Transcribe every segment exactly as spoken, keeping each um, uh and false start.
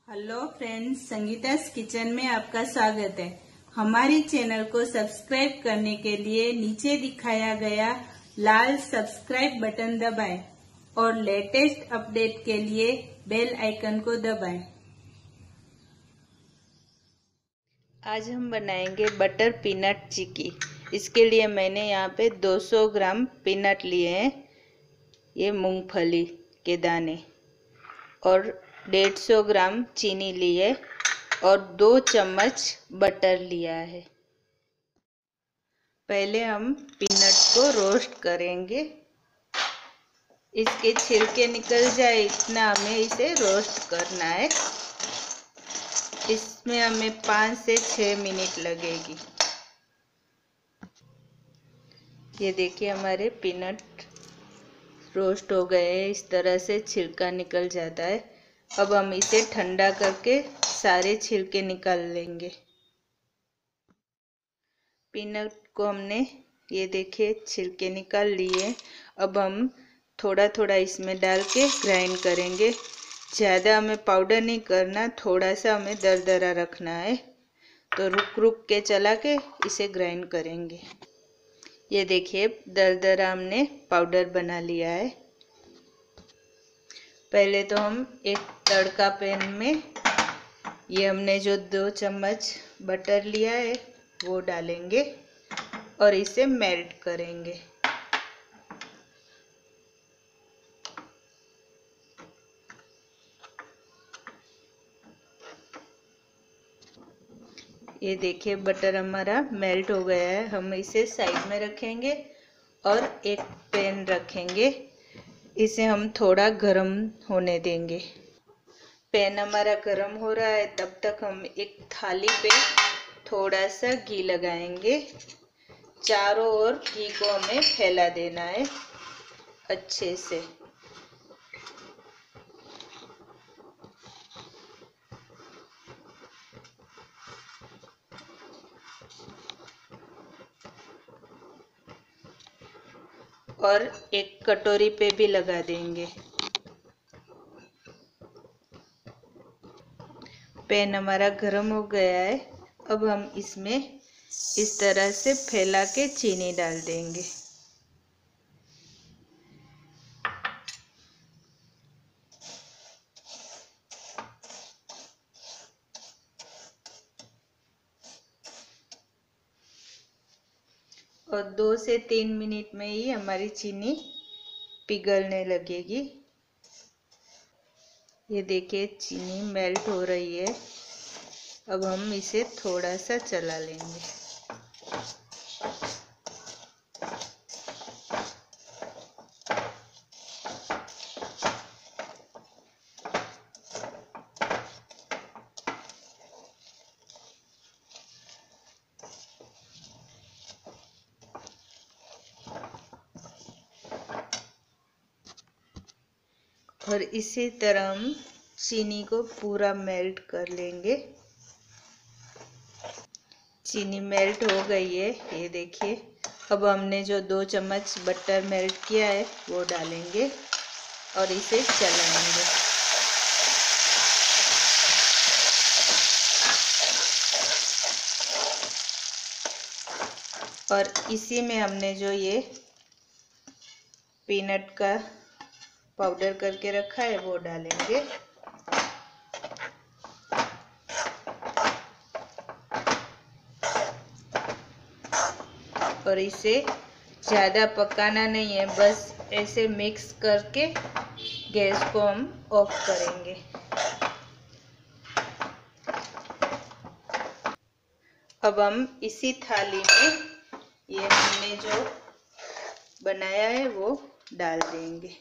Hello friends, संगीता's kitchen में आपका स्वागत है। हमारी चैनल को सब्सक्राइब करने के लिए नीचे दिखाया गया लाल सब्सक्राइब बटन दबाएं और लेटेस्ट अपडेट के लिए बेल आइकन को दबाएं। आज हम बनाएंगे बटर पीनट चिक्की। इसके लिए मैंने यहाँ पे दो सौ ग्राम पीनट लिए हैं, ये मूंगफली के दाने, और डेढ़ सौ ग्राम चीनी लिए और दो चम्मच बटर लिया है। पहले हम पीनट को रोस्ट करेंगे। इसके छिलके निकल जाए इतना हमें इसे रोस्ट करना है। इसमें हमें पाँच से छः मिनट लगेगी। ये देखिए हमारे पीनट रोस्ट हो गए हैं, इस तरह से छिलका निकल जाता है। अब हम इसे ठंडा करके सारे छिलके निकाल लेंगे। पीनट को हमने ये देखिए छिलके निकाल लिए। अब हम थोड़ा थोड़ा इसमें डाल के ग्राइंड करेंगे। ज़्यादा हमें पाउडर नहीं करना, थोड़ा सा हमें दरदरा रखना है। तो रुक रुक के चला के इसे ग्राइंड करेंगे। ये देखिए दरदरा हमने पाउडर बना लिया है। पहले तो हम एक तड़का पैन में ये हमने जो दो चम्मच बटर लिया है वो डालेंगे और इसे मेल्ट करेंगे। ये देखिए बटर हमारा मेल्ट हो गया है। हम इसे साइड में रखेंगे और एक पैन रखेंगे। इसे हम थोड़ा गरम होने देंगे। पैन हमारा गरम हो रहा है, तब तक हम एक थाली पे थोड़ा सा घी लगाएंगे। चारों ओर घी को हमें फैला देना है अच्छे से। और एक कटोरी पे भी लगा देंगे। पैन हमारा गरम हो गया है। अब हम इसमें इस तरह से फैला के चीनी डाल देंगे। और दो से तीन मिनट में ही हमारी चीनी पिघलने लगेगी। ये देखिए चीनी मेल्ट हो रही है। अब हम इसे थोड़ा सा चला लेंगे। और इसी तरह हम चीनी को पूरा मेल्ट कर लेंगे। चीनी मेल्ट हो गई है, ये देखिए। अब हमने जो दो चम्मच बटर मेल्ट किया है वो डालेंगे और इसे चलाएंगे। और इसी में हमने जो ये पीनट का पाउडर करके रखा है वो डालेंगे। और इसे ज़्यादा पकाना नहीं है, बस ऐसे मिक्स करके गैस को हम ऑफ करेंगे। अब हम इसी थाली में ये हमने जो बनाया है वो डाल देंगे।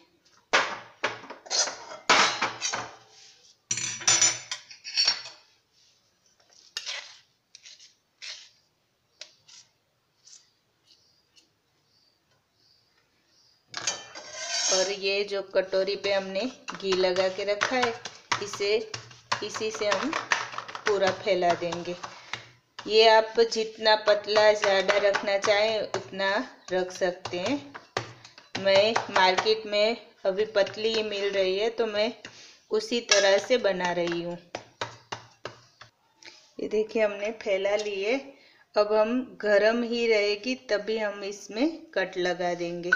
और ये जो कटोरी पे हमने घी लगा के रखा है, इसे इसी से हम पूरा फैला देंगे। ये आप जितना पतला ज़्यादा रखना चाहें उतना रख सकते हैं। मैं मार्केट में अभी पतली ही मिल रही है तो मैं उसी तरह से बना रही हूँ। ये देखिए हमने फैला लिए। अब हम गरम ही रहेगी तभी हम इसमें कट लगा देंगे।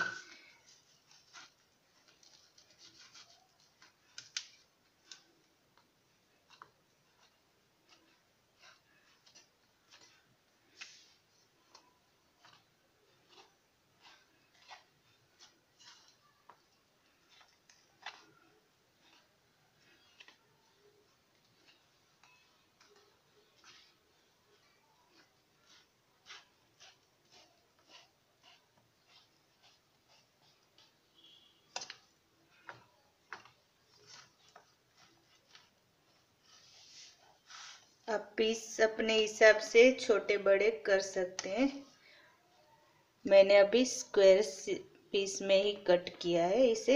आप पीस अपने हिसाब से छोटे बड़े कर सकते हैं। मैंने अभी स्क्वायर पीस में ही कट किया है इसे।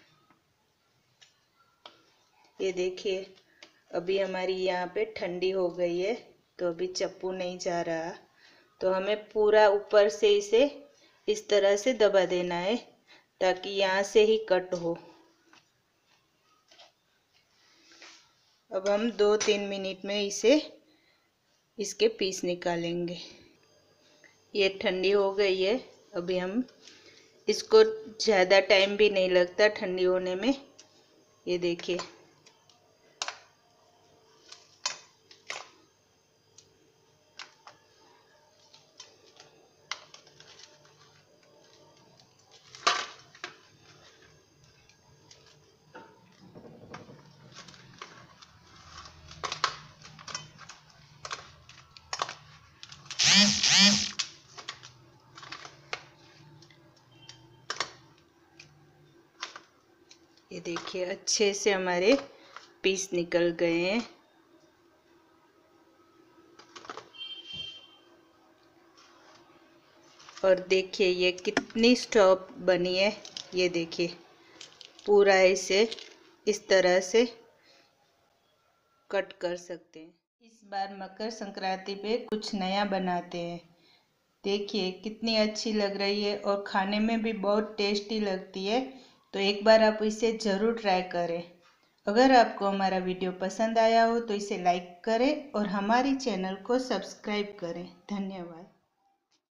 ये देखिए अभी हमारी यहाँ पे ठंडी हो गई है तो अभी चप्पू नहीं जा रहा, तो हमें पूरा ऊपर से इसे इस तरह से दबा देना है ताकि यहाँ से ही कट हो। अब हम दो तीन मिनट में इसे इसके पीस निकालेंगे। ये ठंडी हो गई है। अभी हम इसको ज़्यादा टाइम भी नहीं लगता ठंडी होने में। ये देखिए ये देखिए अच्छे से हमारे पीस निकल गए हैं। और देखिए ये कितनी सॉफ्ट बनी है। ये देखिए पूरा इसे इस तरह से कट कर सकते हैं। इस बार मकर संक्रांति पे कुछ नया बनाते हैं। देखिए कितनी अच्छी लग रही है और खाने में भी बहुत टेस्टी लगती है। तो एक बार आप इसे ज़रूर ट्राई करें। अगर आपको हमारा वीडियो पसंद आया हो तो इसे लाइक करें और हमारी चैनल को सब्सक्राइब करें। धन्यवाद।